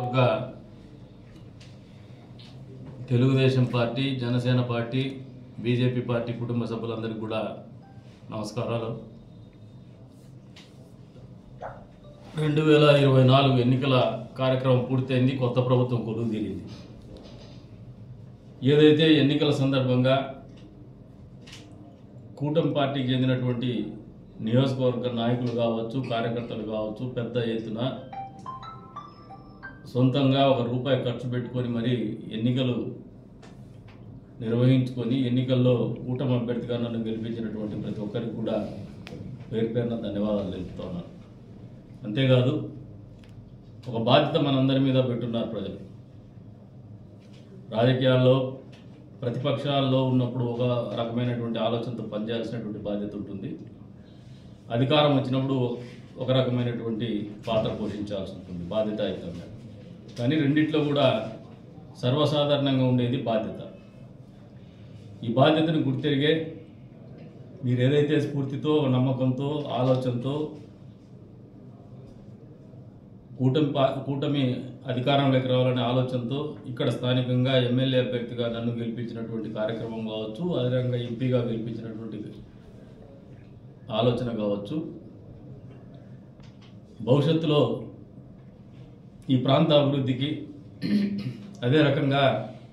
నియోజకవర్గ Telugu Desam party, Janasena party, BJP party కుటుంబ సభ్యులందరికీ కూడా నమస్కారాలు. 2024 ఎన్నికల కార్యక్రమం పూర్తయింది. కొత్త ప్రభుత్వం కొలువు తీరింది. ఏదైతే ఎన్నికల సందర్భంగా కూటమి పార్టీకి చెందినటువంటి నియోజకవర్గ నాయకులు కావచ్చు, కార్యకర్తలు కావచ్చు, పెద్ద ఎత్తున సొంతంగా ₹1 ఖర్చు పెట్టుకొని మరి ఎన్నికలు నిర్వహించుకొని ఎన్నికల్లో కూటమి అభ్యర్థిగా నన్ను గెలిపించినటువంటి ప్రతి ఒక్కరికి కూడా పేరు పేరున ధన్యవాదాలు తెలుపుతున్నాను. అంతేకాదు, ఒక బాధ్యత మనందరి మీద పెట్టున్నారు ప్రజలు. రాజకీయాల్లో ప్రతిపక్షాల్లో ఉన్నప్పుడు ఒక రకమైనటువంటి ఆలోచనతో పనిచేయాల్సినటువంటి బాధ్యత ఉంటుంది. అధికారం వచ్చినప్పుడు ఒక రకమైనటువంటి పాత్ర పోషించాల్సి ఉంటుంది బాధ్యతాయుతంగా. కానీ రెండిట్లో కూడా సర్వసాధారణంగా ఉండేది బాధ్యత. ఈ బాధ్యతను గుర్తెరిగే మీరు ఏదైతే స్ఫూర్తితో, నమ్మకంతో, ఆలోచనతో కూటమి అధికారంలోకి రావాలనే ఆలోచనతో ఇక్కడ స్థానికంగా ఎమ్మెల్యే అభ్యర్థిగా నన్ను గెలిపించినటువంటి కార్యక్రమం కావచ్చు, అదేవిధంగా ఎంపీగా గెలిపించినటువంటి ఆలోచన కావచ్చు, భవిష్యత్తులో ఈ ప్రాంత అభివృద్ధికి, అదే రకంగా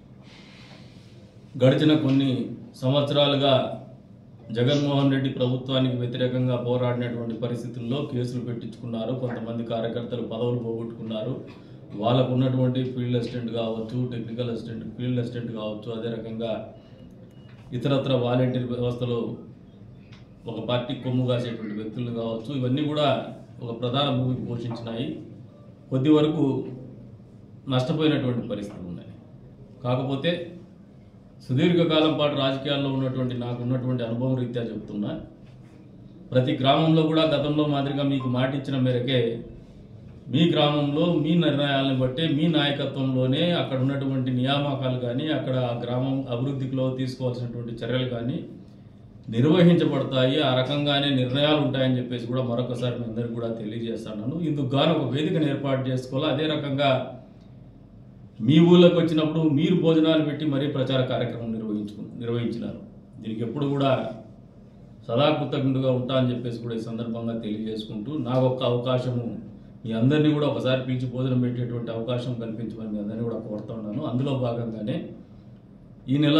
గడిచిన కొన్ని సంవత్సరాలుగా జగన్మోహన్ రెడ్డి ప్రభుత్వానికి వ్యతిరేకంగా పోరాడినటువంటి పరిస్థితుల్లో కేసులు పెట్టించుకున్నారు. కొంతమంది కార్యకర్తలు పదవులు పోగొట్టుకున్నారు. వాళ్ళకు ఉన్నటువంటి ఫీల్డ్ అసిస్టెంట్ కావచ్చు, టెక్నికల్ అసిస్టెంట్, ఫీల్డ్ అసిస్టెంట్ కావచ్చు, అదే రకంగా ఇతరత్ర వాలంటీర్ వ్యవస్థలో ఒక పార్టీ కొమ్ము కాసేటువంటి వ్యక్తులు కావచ్చు, ఇవన్నీ కూడా ఒక ప్రధాన భూమికి పోషించినాయి. కొద్ది వరకు నష్టపోయినటువంటి పరిస్థితులు ఉన్నాయి. కాకపోతే సుదీర్ఘకాలం పాటు రాజకీయాల్లో ఉన్నటువంటి నాకున్నటువంటి అనుభవం రీత్యా చెప్తున్నా, ప్రతి గ్రామంలో కూడా గతంలో మాదిరిగా మీకు మాటిచ్చిన మేరకే మీ గ్రామంలో మీ నిర్ణయాలను బట్టే, మీ నాయకత్వంలోనే అక్కడ ఉన్నటువంటి నియామకాలు కానీ, అక్కడ గ్రామం అభివృద్ధిలో తీసుకోవాల్సినటువంటి చర్యలు కానీ నిర్వహించబడతాయి. ఆ రకంగానే నిర్ణయాలు ఉంటాయని చెప్పేసి కూడా మరొకసారి మీ అందరికీ కూడా తెలియజేస్తున్నాను. ఇందుకు గాను ఒక వేదికను ఏర్పాటు చేసుకోవాలి. అదే రకంగా మీ ఊళ్ళోకి వచ్చినప్పుడు మీరు భోజనాలు పెట్టి మరీ ప్రచార కార్యక్రమం నిర్వహించినారు. దీనికి ఎప్పుడు కూడా సదా కృతజ్ఞుడుగా ఉంటా అని చెప్పేసి కూడా ఈ సందర్భంగా తెలియజేసుకుంటూ, నాకు ఒక అవకాశము మీ అందరినీ కూడా ఒకసారి పిలిచి భోజనం పెట్టేటువంటి అవకాశం కల్పించమని మీ అందరినీ కూడా కోరుతున్నాను. అందులో భాగంగానే ఈ నెల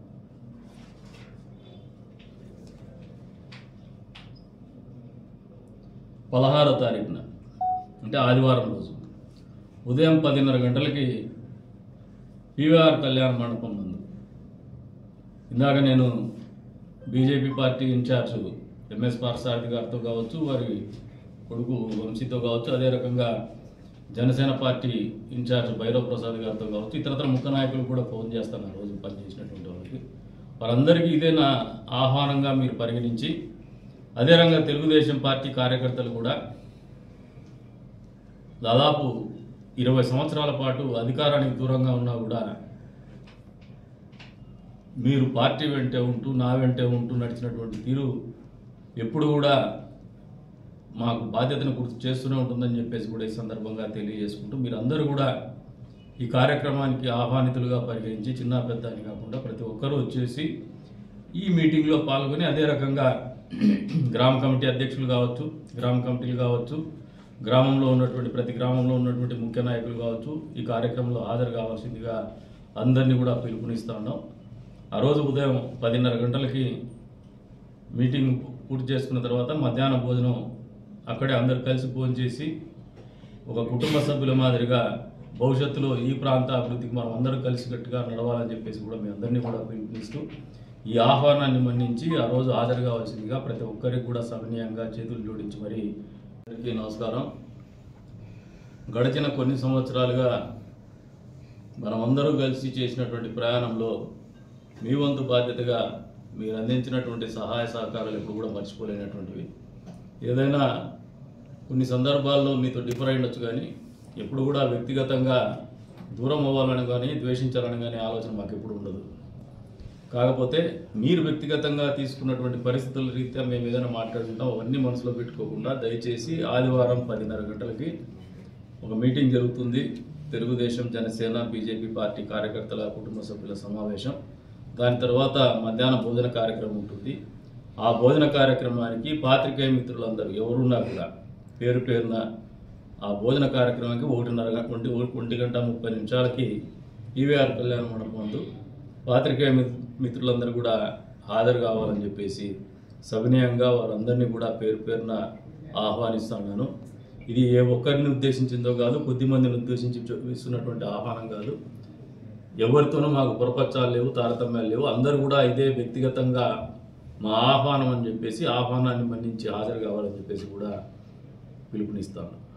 16వ తారీఖున, అంటే ఆదివారం రోజు ఉదయం 10:30 గంటలకి పీవీఆర్ కళ్యాణ మండపం నందు, ఇందాక నేను BJP party incharge MS Parthasarathi గారితో కావచ్చు, వారి కొడుకు వంశీతో కావచ్చు, అదే రకంగా జనసేన పార్టీ ఇన్ఛార్జ్ భైరవ్ ప్రసాద్ గారితో కావచ్చు, ఇతరత్ర ముఖ్య నాయకులు కూడా ఫోన్ చేస్తున్నారు రోజు పనిచేసినటువంటి వాళ్ళకి. వారందరికీ ఇదే నా ఆహ్వానంగా మీరు పరిగణించి, అదే రకంగా తెలుగుదేశం పార్టీ కార్యకర్తలు కూడా దాదాపు 20 సంవత్సరాల పాటు అధికారానికి దూరంగా ఉన్నా కూడా మీరు పార్టీ వెంటే ఉంటూ, నా వెంటే ఉంటూ నడిచినటువంటి తీరు ఎప్పుడు కూడా మాకు బాధ్యతను గుర్తు చేస్తూనే ఉంటుందని చెప్పేసి కూడా ఈ సందర్భంగా తెలియజేసుకుంటూ, మీరందరూ కూడా ఈ కార్యక్రమానికి ఆహ్వానితులుగా పరిగణించి, చిన్న పెద్ద అని కాకుండా ప్రతి ఒక్కరూ వచ్చేసి ఈ మీటింగ్లో పాల్గొని, అదే రకంగా గ్రామ కమిటీ అధ్యక్షులు కావచ్చు, గ్రామ కమిటీలు కావచ్చు, గ్రామంలో ఉన్నటువంటి ప్రతి గ్రామంలో ఉన్నటువంటి ముఖ్య నాయకులు కావచ్చు, ఈ కార్యక్రమంలో హాజరు కావాల్సిందిగా అందరినీ కూడా పిలుపునిస్తా ఉన్నాం. ఆ రోజు ఉదయం 10:30 గంటలకి మీటింగ్ పూర్తి చేసుకున్న తర్వాత మధ్యాహ్నం భోజనం అక్కడే అందరు కలిసి భోజనం చేసి, ఒక కుటుంబ సభ్యుల మాదిరిగా భవిష్యత్తులో ఈ ప్రాంత అభివృద్ధికి మనం అందరూ కలిసికట్టుగా నడవాలని చెప్పేసి కూడా మీ అందరినీ కూడా పిలుపునిస్తూ, ఈ ఆహ్వానాన్ని మన్నించి ఆ రోజు హాజరు కావాల్సిందిగా ప్రతి ఒక్కరికి కూడా సవినయంగా చేతులు జోడించి మరి అందరికీ నమస్కారం. గడిచిన కొన్ని సంవత్సరాలుగా మనమందరూ కలిసి చేసినటువంటి ప్రయాణంలో మీ వంతు బాధ్యతగా మీరు అందించినటువంటి సహాయ సహకారాలు ఎప్పుడు కూడా మర్చిపోలేనటువంటివి. ఏదైనా కొన్ని సందర్భాల్లో మీతో డిఫర్ అయ్యొచ్చు, కానీ ఎప్పుడు కూడా వ్యక్తిగతంగా దూరం అవ్వాలని కానీ ద్వేషించాలని కానీ ఆలోచన మాకు ఎప్పుడు ఉండదు. కాకపోతే మీరు వ్యక్తిగతంగా తీసుకున్నటువంటి పరిస్థితుల రీత్యా మేము ఏదైనా మాట్లాడుకుంటాం, అవన్నీ మనసులో పెట్టుకోకుండా దయచేసి ఆదివారం 10:30 గంటలకి ఒక మీటింగ్ జరుగుతుంది. తెలుగుదేశం, జనసేన, బీజేపీ పార్టీ కార్యకర్తల కుటుంబ సభ్యుల సమావేశం. దాని తర్వాత మధ్యాహ్నం భోజన కార్యక్రమం ఉంటుంది. ఆ భోజన కార్యక్రమానికి పాత్రికేయ మిత్రులందరూ ఎవరున్నా కూడా పేరు పేరున ఆ భోజన కార్యక్రమానికి 1:30 ఈవీఆర్ కళ్యాణ మండపం ముందు పాత్రికేయ మిత్రులందరూ కూడా హాజరు కావాలని చెప్పేసి సవినయంగా వారందరినీ కూడా పేరు పేరున ఆహ్వానిస్తున్నాను. ఇది ఏ ఒక్కరిని ఉద్దేశించిందో కాదు, కొద్దిమందిని ఉద్దేశించి ఇస్తున్నటువంటి ఆహ్వానం కాదు. ఎవరితోనూ మాకు పొరపచ్చాలు లేవు, తారతమ్యాలు లేవు. అందరూ కూడా ఇదే వ్యక్తిగతంగా మా ఆహ్వానం అని చెప్పేసి ఆహ్వానాన్ని మన్నించి హాజరు కావాలని చెప్పేసి కూడా పిలుపునిస్తాను.